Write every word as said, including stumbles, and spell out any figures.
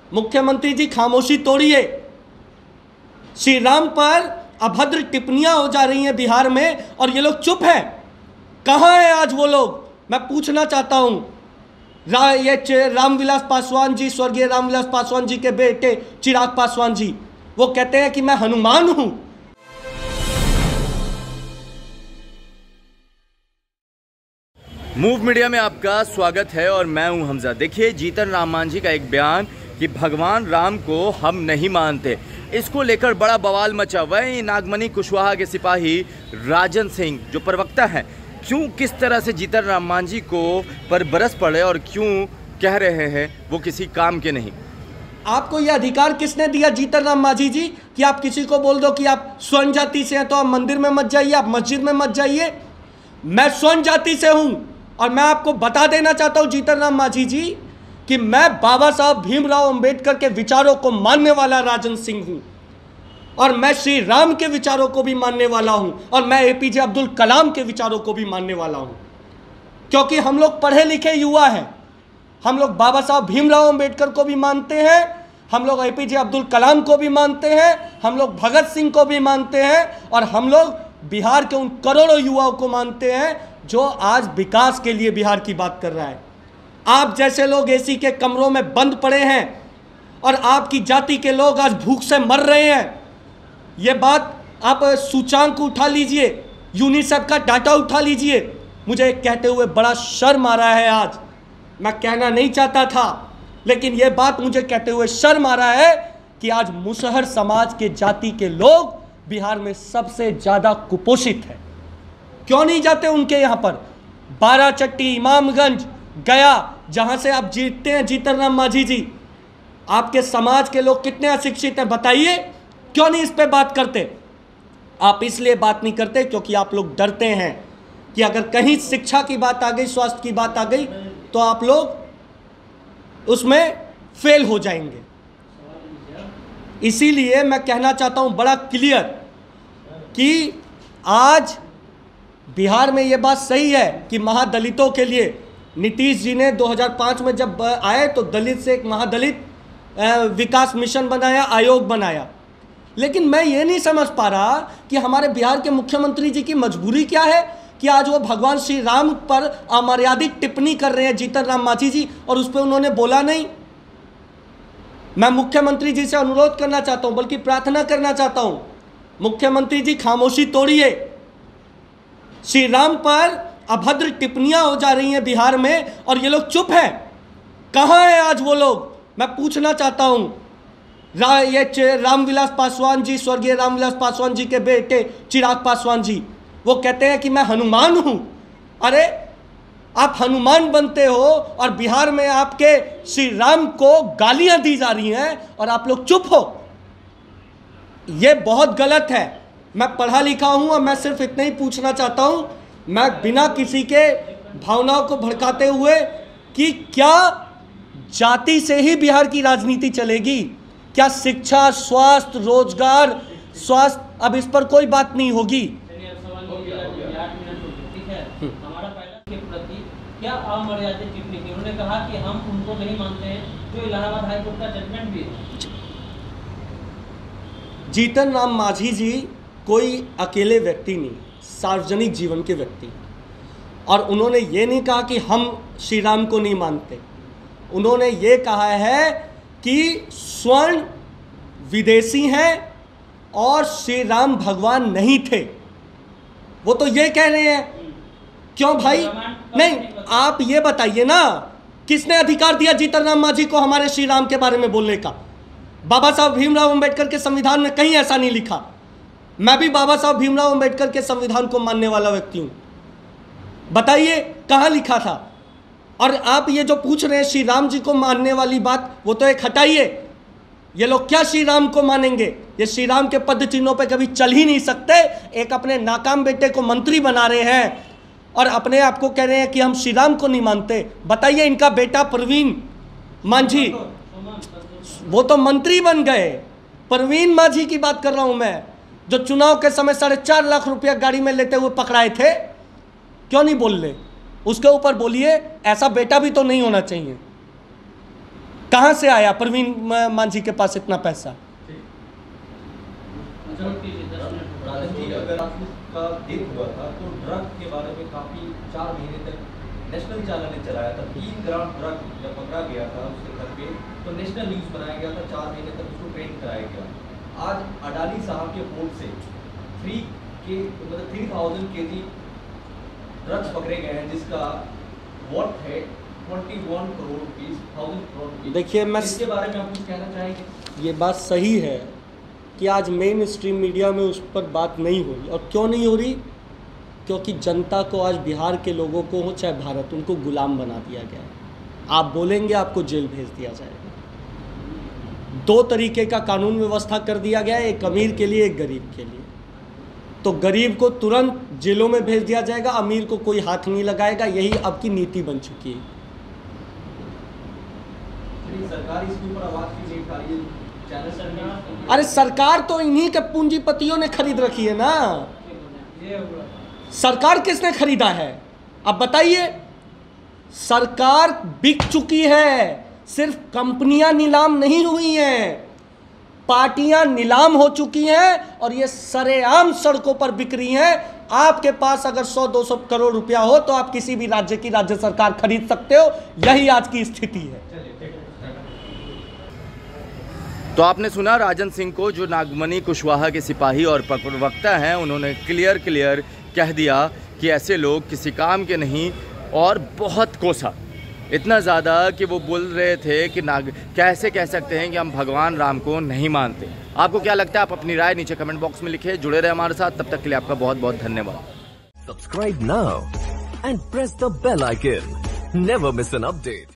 मुख्यमंत्री जी खामोशी तोड़िए। श्री राम पर अभद्र टिप्पणियां हो जा रही हैं बिहार में और ये लोग चुप हैं। कहाँ हैं आज वो लोग? मैं पूछना चाहता हूं। रा, ये रामविलास पासवान जी, स्वर्गीय रामविलास पासवान जी के बेटे चिराग पासवान जी, वो कहते हैं कि मैं हनुमान हूं। मूव मीडिया में आपका स्वागत है और मैं हूं हमजा। देखिए, जीतन राम मांझी का एक बयान कि भगवान राम को हम नहीं मानते, इसको लेकर बड़ा बवाल मचा। वही नागमणि कुशवाहा के सिपाही राजन सिंह जो प्रवक्ता हैं, क्यों किस तरह से जीतन राम मांझी को पर बरस पड़े और क्यों कह रहे हैं वो किसी काम के नहीं। आपको यह अधिकार किसने दिया जीतन राम मांझी जी कि आप किसी को बोल दो कि आप स्वर्ण जाति से हैं तो आप मंदिर में मत जाइए, आप मस्जिद में मत जाइए? मैं स्वर्ण जाति से हूं और मैं आपको बता देना चाहता हूं जीतन राम मांझी जी कि मैं बाबा साहब भीमराव अंबेडकर के विचारों को मानने वाला राजन सिंह हूं और मैं श्री राम के विचारों को भी मानने वाला हूं और मैं एपीजे अब्दुल कलाम के विचारों को भी मानने वाला हूं, क्योंकि हम लोग पढ़े लिखे युवा हैं। हम लोग बाबा साहब भीमराव अंबेडकर को भी मानते हैं, हम लोग एपीजे अब्दुल कलाम को भी मानते हैं, हम लोग भगत सिंह को भी मानते हैं और हम लोग बिहार के उन करोड़ों युवाओं को मानते हैं जो आज विकास के लिए बिहार की बात कर रहा है। आप जैसे लोग एसी के कमरों में बंद पड़े हैं और आपकी जाति के लोग आज भूख से मर रहे हैं। ये बात आप सूचांक उठा लीजिए, यूनिसेफ का डाटा उठा लीजिए। मुझे कहते हुए बड़ा शर्म आ रहा है। आज मैं कहना नहीं चाहता था, लेकिन ये बात मुझे कहते हुए शर्म आ रहा है कि आज मुसहर समाज के जाति के लोग बिहार में सबसे ज़्यादा कुपोषित है। क्यों नहीं जाते उनके यहाँ पर? बाराचट्टी, इमामगंज, गया, जहाँ से आप जीतते हैं जीतन राम मांझी जी, आपके समाज के लोग कितने अशिक्षित हैं बताइए? क्यों नहीं इस पे बात करते? आप इसलिए बात नहीं करते क्योंकि आप लोग डरते हैं कि अगर कहीं शिक्षा की बात आ गई, स्वास्थ्य की बात आ गई तो आप लोग उसमें फेल हो जाएंगे। इसीलिए मैं कहना चाहता हूं बड़ा क्लियर कि आज बिहार में ये बात सही है कि महादलितों के लिए नीतीश जी ने दो हज़ार पाँच में जब आए तो दलित से एक महादलित विकास मिशन बनाया, आयोग बनाया। लेकिन मैं ये नहीं समझ पा रहा कि हमारे बिहार के मुख्यमंत्री जी की मजबूरी क्या है कि आज वो भगवान श्री राम पर अमर्यादित टिप्पणी कर रहे हैं जीतन राम मांझी जी और उस पर उन्होंने बोला नहीं। मैं मुख्यमंत्री जी से अनुरोध करना चाहता हूं, बल्कि प्रार्थना करना चाहता हूं, मुख्यमंत्री जी खामोशी तोड़िए। श्री राम पर अभद्र टिप्पणियां हो जा रही हैं बिहार में और ये लोग चुप हैं। कहाँ हैं आज वो लोग? मैं पूछना चाहता हूं। रा, ये रामविलास पासवान जी, स्वर्गीय रामविलास पासवान जी के बेटे चिराग पासवान जी, वो कहते हैं कि मैं हनुमान हूं। अरे आप हनुमान बनते हो और बिहार में आपके श्री राम को गालियां दी जा रही हैं और आप लोग चुप हो। ये बहुत गलत है। मैं पढ़ा लिखा हूं और मैं सिर्फ इतना ही पूछना चाहता हूं, मैं बिना किसी के भावनाओं को भड़काते हुए, कि क्या जाति से ही बिहार की राजनीति चलेगी? क्या शिक्षा, स्वास्थ्य, रोजगार, स्वास्थ्य, अब इस पर कोई बात नहीं होगी? क्या अमर्यादित टिप्पणी की? उन्होंने कहा कि हम उनको नहीं मानते हैं, जो इलाहाबाद हाई कोर्ट का जजमेंट भी है। जीतन राम मांझी जी कोई अकेले व्यक्ति नहीं, सार्वजनिक जीवन के व्यक्ति, और उन्होंने ये नहीं कहा कि हम श्री राम को नहीं मानते। उन्होंने ये कहा है कि स्वर्ण विदेशी हैं और श्री राम भगवान नहीं थे। वो तो ये कह रहे हैं। क्यों भाई? नहीं, आप ये बताइए ना, किसने अधिकार दिया जीतन राम मांझी को हमारे श्री राम के बारे में बोलने का? बाबा साहब भीमराव अंबेडकर के संविधान में कहीं ऐसा नहीं लिखा। मैं भी बाबा साहब भीमराव अंबेडकर के संविधान को मानने वाला व्यक्ति हूं। बताइए कहां लिखा था? और आप ये जो पूछ रहे हैं श्री राम जी को मानने वाली बात, वो तो एक हटाइए। ये लोग क्या श्री राम को मानेंगे? ये श्री राम के पद चिन्हों पे कभी चल ही नहीं सकते। एक अपने नाकाम बेटे को मंत्री बना रहे हैं और अपने आप को कह रहे हैं कि हम श्री राम को नहीं मानते। बताइए, इनका बेटा प्रवीण मांझी, वो तो मंत्री बन गए। प्रवीण मांझी की बात कर रहा हूं मैं, जो चुनाव के समय साढ़े चार लाख रुपया गाड़ी में लेते हुए पकड़ाए थे। क्यों नहीं बोल रहे? उसके ऊपर बोलिए। ऐसा बेटा भी तो नहीं होना चाहिए। कहां से आया प्रवीण मांझी के पास इतना पैसा? चलो ठीक है, दस मिनट। राजन जी, अगर आपका डेथ हुआ था तो ड्रग के बारे में काफी चार महीने तक नेशनल चैनल ने चलाया था। तीन ग्राम ड्रग जब पकड़ा गया था उसके घर पे तो नेशनल न्यूज बनाया गया था, चार महीने तक उसको ट्रेन कराया गया। आज अडानी साहब के बोर्ड से थ्री के मतलब थ्री थाउजेंड के जी ड्रग्स पकड़े गए हैं जिसका वर्थ है twenty one crore rupees thousand crore rupees. देखिए, मैं इसके बारे में आप कुछ कहना चाहेंगे? ये बात सही है कि आज मेन स्ट्रीम मीडिया में उस पर बात नहीं हो रही। और क्यों नहीं हो रही? क्योंकि जनता को, आज बिहार के लोगों को हो चाहे भारत, उनको गुलाम बना दिया गया है। आप बोलेंगे आपको जेल भेज दिया जाएगा। दो तरीके का कानून व्यवस्था कर दिया गया है, एक अमीर के लिए, एक गरीब के लिए। तो गरीब को तुरंत जेलों में भेज दिया जाएगा, अमीर को कोई हाथ नहीं लगाएगा। यही अब की नीति बन चुकी है। सरकार इसके ऊपर आवाज क्यों नहीं उठा रही है? चैनल सरकार, अरे सरकार तो इन्हीं के पूंजीपतियों ने खरीद रखी है ना। ये हुआ। सरकार किसने खरीदा है? अब बताइए। सरकार बिक चुकी है, सिर्फ कंपनियां नीलाम नहीं हुई हैं, पार्टियां नीलाम हो चुकी हैं और ये सरेआम सड़कों पर बिक रही हैं। आपके पास अगर सौ दो सौ करोड़ रुपया हो तो आप किसी भी राज्य की राज्य सरकार खरीद सकते हो। यही आज की स्थिति है। तो आपने सुना राजन सिंह को, जो नागमणि कुशवाहा के सिपाही और प्रवक्ता हैं। उन्होंने क्लियर क्लियर कह दिया कि ऐसे लोग किसी काम के नहीं, और बहुत कोसा, इतना ज़्यादा कि वो बोल रहे थे कि नाग कैसे कह सकते हैं कि हम भगवान राम को नहीं मानते। आपको क्या लगता है? आप अपनी राय नीचे कमेंट बॉक्स में लिखिए। जुड़े रहे हमारे साथ, तब तक के लिए आपका बहुत बहुत धन्यवाद। Subscribe now and press the bell icon. Never miss an update.